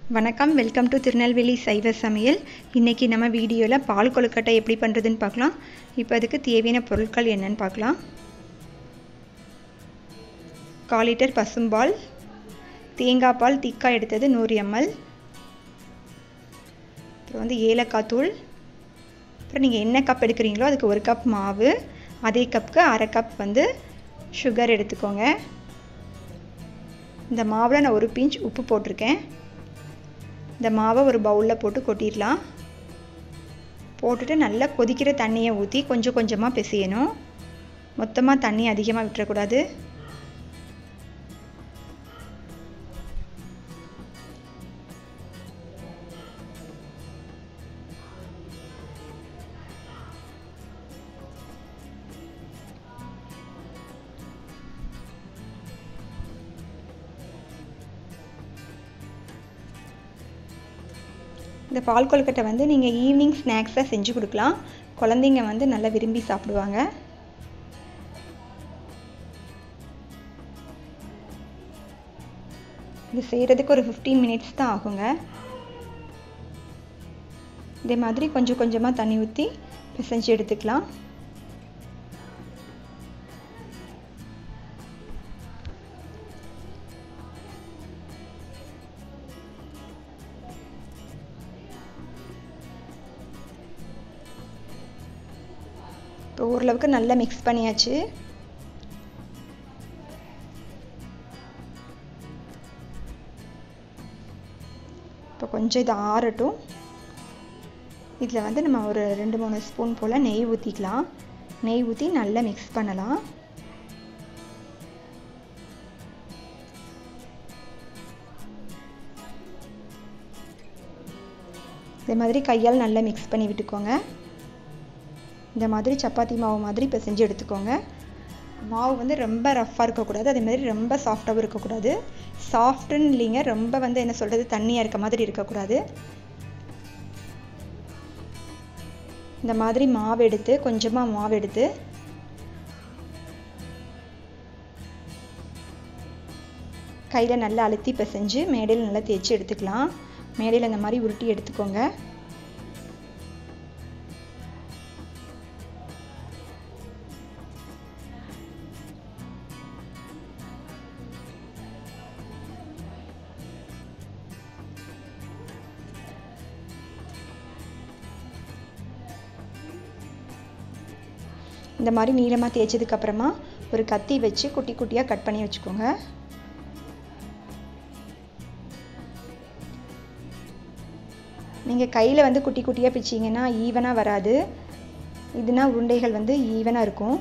வணக்கம், welcome to Tirunelveli சைவ சமையல். இன்றைக்கி நம்ம வீடியோவில் பால் கொழுக்கட்டை எப்படி பண்ணுறதுன்னு பார்க்கலாம். இப்போ அதுக்கு தேவையான பொருட்கள் என்னென்னு பார்க்கலாம். 1/4 லிட்டர் பசும்பால், தேங்காய் பால் திக்காக எடுத்தது 100 ml, அப்புறம் ஏலக்காய் தூள், அப்புறம் நீங்கள் என்ன கப் எடுக்கிறீங்களோ அதுக்கு 1 கப் மாவு, அதே கப்புக்கு 1/2 கப் சுகர் எடுத்துக்கோங்க. இந்த மாவில் நான் 1 பிஞ்ச் உப்பு போட்டிருக்கேன். இந்த மாவை ஒரு பவுலில் போட்டு கொட்டிடலாம். போட்டுட்டு நல்லா கொதிக்கிற தண்ணியை ஊற்றி கொஞ்சம் கொஞ்சமாக பிசையணும். மொத்தமாக தண்ணி அதிகமாக விட்டுறக்கூடாது. இந்த பால் கொழுக்கட்டை நீங்கள் ஈவினிங் ஸ்நாக்ஸாக செஞ்சு கொடுக்கலாம். குழந்தைங்க நல்லா விரும்பி சாப்பிடுவாங்க. இது செய்கிறதுக்கு ஒரு 15 மினிட்ஸ் தான் ஆகுங்க. இதே மாதிரி கொஞ்சம் கொஞ்சமாக தண்ணி ஊற்றி பிசைஞ்சு எடுத்துக்கலாம். இப்போ ஓரளவுக்கு நல்லா மிக்ஸ் பண்ணியாச்சு. இப்போ கொஞ்சம் இது ஆறட்டும். இதில் நம்ம ஒரு 2-3 ஸ்பூன் போல் நெய் ஊற்றிக்கலாம். நெய் ஊற்றி நல்லா மிக்ஸ் பண்ணலாம். இதே மாதிரி கையால் நல்லா மிக்ஸ் பண்ணி விட்டுக்கோங்க. இந்த மாதிரி சப்பாத்தி மாவு மாதிரி இப்போ செஞ்சு எடுத்துக்கோங்க. மாவு ரொம்ப ரஃப்பாக இருக்கக்கூடாது, அதே மாதிரி ரொம்ப சாஃப்டாகவும் இருக்கக்கூடாது. சாஃப்ட்டுன்னு இல்லைங்க, ரொம்ப என்ன சொல்கிறது, தண்ணியாக இருக்க மாதிரி இருக்கக்கூடாது. இந்த மாதிரி மாவு எடுத்து கொஞ்சமாக மாவு எடுத்து கையில் நல்லா அழுத்தி பிசைஞ்சு மேடையில் நல்லா தேய்ச்சி எடுத்துக்கலாம். மேடையில் இந்த மாதிரி உருட்டி எடுத்துக்கோங்க. இந்த மாதிரி நீளமாக தேய்ச்சதுக்கப்புறமா ஒரு கத்தி வச்சு குட்டி குட்டியாக கட் பண்ணி வச்சுக்கோங்க. நீங்கள் கையில் குட்டி குட்டியாக பிச்சிங்கன்னா ஈவனாக வராது. இதுனா உருண்டைகள் ஈவனாக இருக்கும்.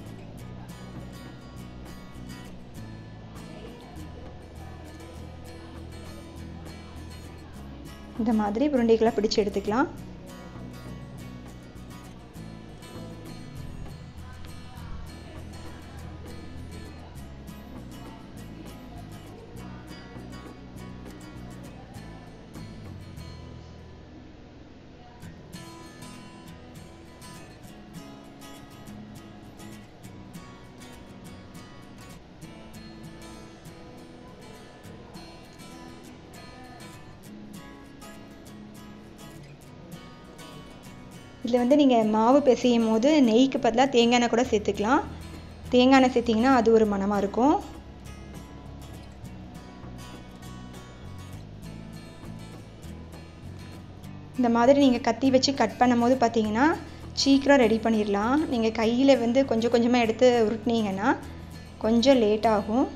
இந்த மாதிரி உருண்டைகளை பிடிச்சு எடுத்துக்கலாம். இதில் நீங்கள் மாவு பிசையும் போது நெய்க்கு பதிலாக தேங்காய் எண்ணெய் கூட சேர்த்துக்கலாம். தேங்காய் எண்ணெய் சேர்த்திங்கன்னா அது ஒரு மணமாக இருக்கும். இந்த மாதிரி நீங்கள் கத்தி வச்சு கட் பண்ணும் போது பார்த்தீங்கன்னா சீக்கிரம் ரெடி பண்ணிடலாம். நீங்கள் கையில் கொஞ்சம் கொஞ்சமாக எடுத்து உருட்டினீங்கன்னா கொஞ்சம் லேட் ஆகும்.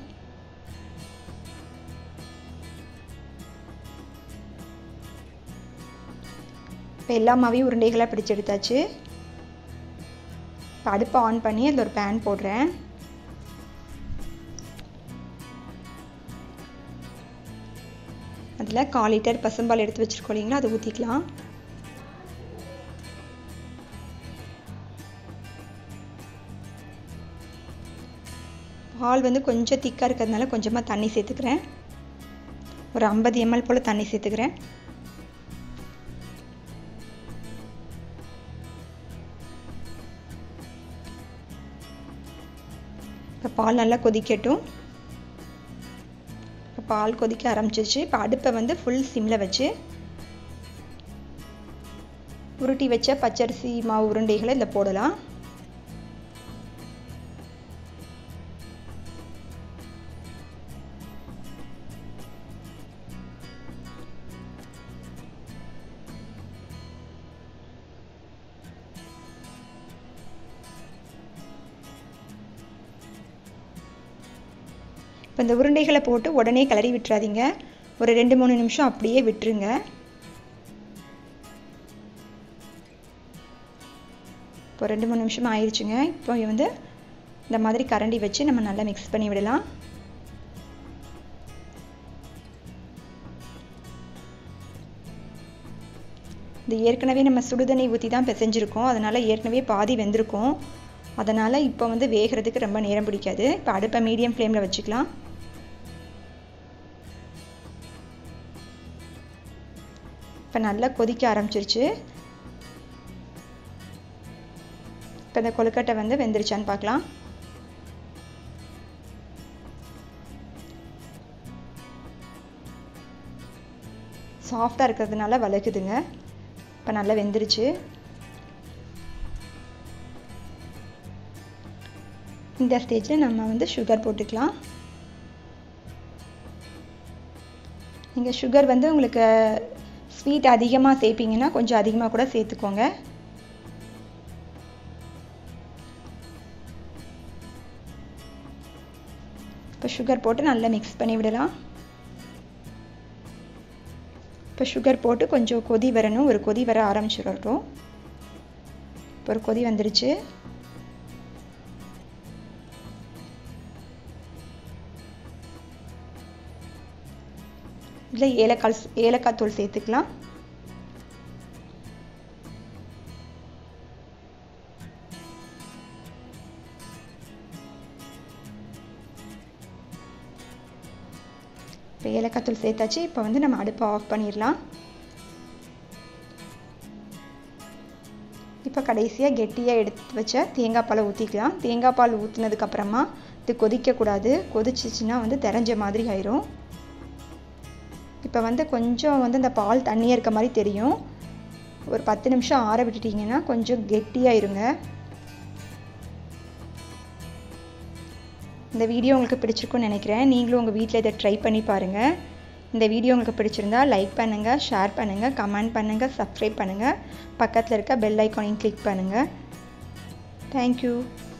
இப்போ எல்லா மாவையும் உருண்டைகளாக பிடிச்சி எடுத்தாச்சு. இப்போ அடுப்பை ஆன் பண்ணி அதில் ஒரு பேன் போடுறேன். அதில் 1/4 லிட்டர் பசும்பால் எடுத்து வச்சுருக்கோம் இல்லைங்களா, அதை ஊற்றிக்கலாம். பால் கொஞ்சம் திக்காக இருக்கிறதுனால கொஞ்சமாக தண்ணி சேர்த்துக்கிறேன். ஒரு 50 ml போல் தண்ணி சேர்த்துக்கிறேன். இப்போ பால் நல்லா கொதிக்கட்டும். பால் கொதிக்க ஆரம்பிச்சிருச்சு. இப்போ அடுப்பை வந்து ஃபுல் சிம்மில் வச்சு உருட்டி வச்ச பச்சரிசி மாவு உருண்டைகளை இதில் போடலாம். இப்போ இந்த உருண்டைகளை போட்டு உடனே கிளறி விட்டுறாதீங்க. ஒரு 2-3 நிமிஷம் அப்படியே விட்டுருங்க. இப்போ 2-3 நிமிஷம் ஆயிடுச்சுங்க. இப்போ வந்து இந்த மாதிரி கரண்டி வச்சு நம்ம நல்லா மிக்ஸ் பண்ணி விடலாம். இது ஏற்கனவே நம்ம சுடுதண்ணி ஊற்றி தான் பிசைஞ்சிருக்கோம். அதனால் ஏற்கனவே பாதி வெந்திருக்கும். அதனால் இப்போ வந்து வேகிறதுக்கு ரொம்ப நேரம் பிடிக்காது. இப்போ அடுப்பை மீடியம் ஃப்ளேமில் வச்சுக்கலாம். இப்போ நல்லா கொதிக்க ஆரம்பிச்சிருச்சு. இப்போ இந்த கொழுக்கட்டை வந்து வெந்துருச்சான்னு பார்க்கலாம். சாஃப்டாக இருக்கிறதுனால வளக்குதுங்க. இப்போ நல்லா வெந்துருச்சு. இந்த ஸ்டேஜில் நம்ம வந்து சுகர் போட்டுக்கலாம். நீங்கள் சுகர் வந்து உங்களுக்கு ஸ்வீட் அதிகமாக சேர்ப்பீங்கன்னா கொஞ்சம் அதிகமாக கூட சேர்த்துக்கோங்க. இப்போ சுகர் போட்டு நல்லா மிக்ஸ் பண்ணி விடலாம். இப்போ சுகர் போட்டு கொஞ்சம் கொதி வரணும். ஒரு கொதி வர ஆரம்பிச்சிடட்டும். இப்போ ஒரு கொதி வந்துருச்சு. இதில் ஏலக்காய் தூள் சேர்த்துக்கலாம். இப்போ ஏலக்காய் தூள் சேர்த்தாச்சு. இப்போ வந்து நம்ம அடுப்பை ஆஃப் பண்ணிடலாம். இப்போ கடைசியாக கெட்டியாக எடுத்து வச்ச தேங்காய் பாலை ஊற்றிக்கலாம். தேங்காய் பால் ஊற்றினதுக்கப்புறமா இது கொதிக்கக்கூடாது. கொதிச்சிச்சின்னா வந்து தெரிஞ்ச மாதிரி ஆயிரும். இப்போ வந்து கொஞ்சம் வந்து இந்த பால் தண்ணியாக இருக்க மாதிரி தெரியும். ஒரு 10 நிமிஷம் ஆற விட்டுட்டிங்கன்னா கொஞ்சம் கெட்டியாயிருங்க. இந்த வீடியோ உங்களுக்கு பிடிச்சிருக்குன்னு நினைக்கிறேன். நீங்களும் உங்கள் வீட்டில் இதை ட்ரை பண்ணி பாருங்கள். இந்த வீடியோ உங்களுக்கு பிடிச்சிருந்தா லைக் பண்ணுங்கள், ஷேர் பண்ணுங்கள், கமெண்ட் பண்ணுங்கள், சப்ஸ்கிரைப் பண்ணுங்கள். பக்கத்தில் இருக்க பெல் ஐக்கானையும் கிளிக் பண்ணுங்கள். தேங்க்யூ.